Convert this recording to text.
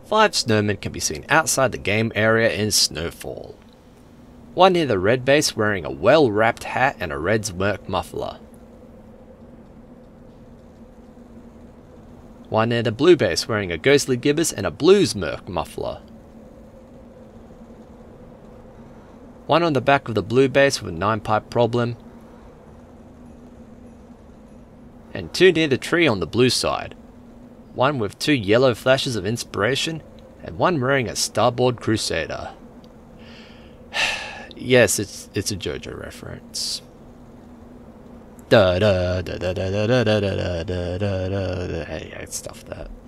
5 snowmen can be seen outside the game area in Snowfall. One near the red base wearing a well-wrapped hat and a red smirk muffler. One near the blue base wearing a ghostly gibbous and a blue smirk muffler. One on the back of the blue base with a 9-pipe problem. And 2 near the tree on the blue side. One with 2 yellow flashes of inspiration, and one wearing a starboard crusader. Yes, it's a JoJo reference. Da da da da da da da da da da da. Hey, stuff that.